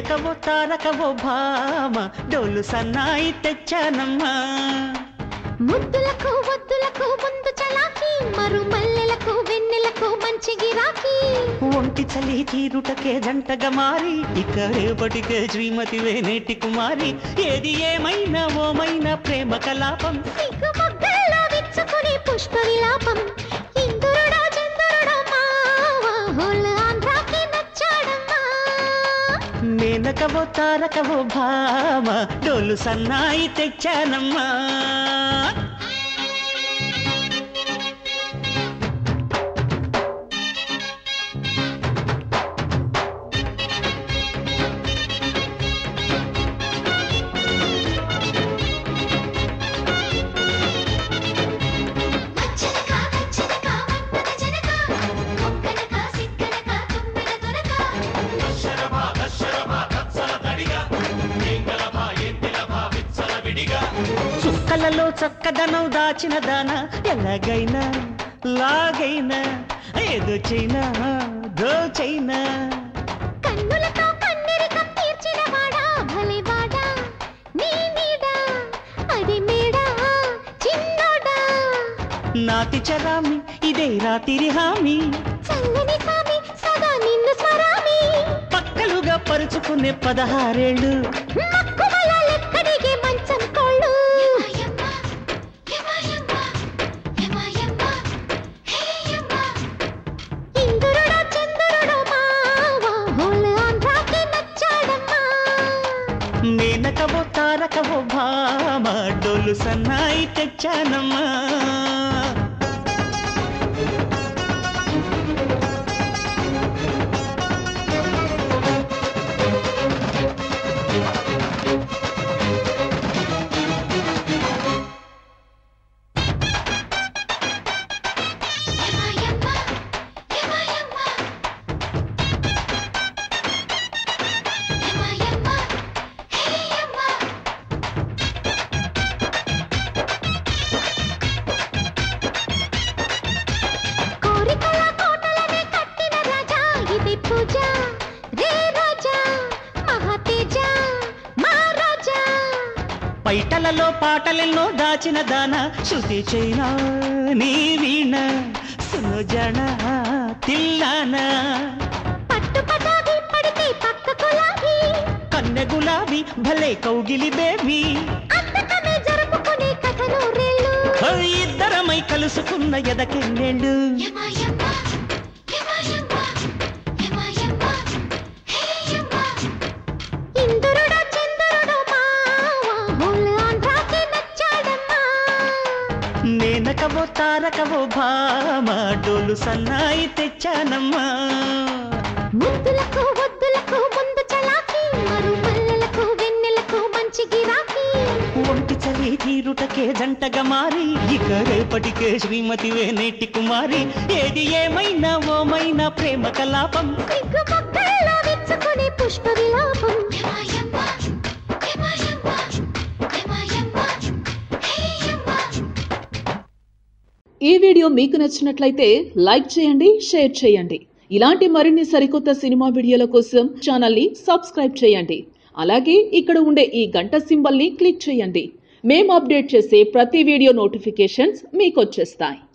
మేనకవో తారకవో భామ డోలు సన్నాయి తెచ్చానమ్మా ముద్దులకు వద్దులకు ముందు చలాకి మరు మల్లెలకు వెన్నెలకు మంచి గిరాకీ ఒంటి చలి తీరుటకే జంటగా మారి ఇక రేపటికే శ్రీమతి వేనేటి కుమారి ఏది ఏమైనా ఓమైనా ప్రేమ కలాపం సిగ్గు మొగ్గల్లో విచ్చుకునే పుష్ప విలాపం ఇందురుడా చంద్రుడా మావా హోల్ ఆంధ్రాకి నచ్చాడమ్మా మేనకవో తారకవో భామ డోలు సన్నాయి తెచ్చానమ్మా చుక్కలలో చక్కదనం దాచిన దాన ఎలాగైనా లాగైనా ఏదో చైనా దోచైనా కన్నులతో కన్నెరికం తీర్చిన వాడా భలే వాడా నీ నీడా అది మేడా చిన్నోడా నాతి చరామి ఇదే రాతిరి హామీ చల్లని సామి సదా నిన్ను స్మరామి పక్కలుగా పరుచుకునే 16 ఏళ్ళు మక్కువలెక్కడిగే మంచం కోళ్ళు ఇందురుడా చంద్రుడా మావా హోల్ ఆంధ్రాకి నచ్చాడమ్మా మేనకవో తారకవో భామ డోలు సన్నాయి తెచ్చానమ్మా పైటలలో పాటలెన్నో దాచిన దాన శృతి చైనా నీ వీణ సునుజన తిల్లానా పట్టు పటాది పడితే పక్క గులాబీ కన్నె గులాబీ భలే కౌగిలి బేబీ అంతకమే జరుపుకునే కథలో రేళ్ళు ఇద్దరమై కలుసుకున్న ఎదకెన్నేళ్ళు ఇందురుడా చంద్రుడా మావా హోల్ ఆంధ్రాకి నచ్చాడమ్మా మేనకవో తారకవో భామ డోలు సన్నాయి తెచ్చానమ్మా ముద్దులకు వద్దులకు ముందు చలాకి మరు మల్లెలకు వెన్నెలకు మంచి గిరాకీ ఒంటి చలి తీరుటకే జంటగా మారి ఇక రేపటికే శ్రీమతి వేనేటి కుమారి ఏది ఏమైనా ఓమైనా ప్రేమ కలాపం సిగ్గు మొగ్గల్లో విచ్చుకునే పుష్ప విలాపం ఈ వీడియో మీకు నచ్చినట్లయితే లైక్ చేయండి, షేర్ చేయండి. ఇలాంటి మరిన్ని సరికొత్త సినిమా వీడియోల కోసం ఛానల్ని సబ్స్క్రైబ్ చేయండి. అలాగే ఇక్కడ ఉండే ఈ గంట సింబల్ని క్లిక్ చేయండి. మేము అప్డేట్ చేసే ప్రతి వీడియో నోటిఫికేషన్స్ మీకు వచ్చేస్తాయి.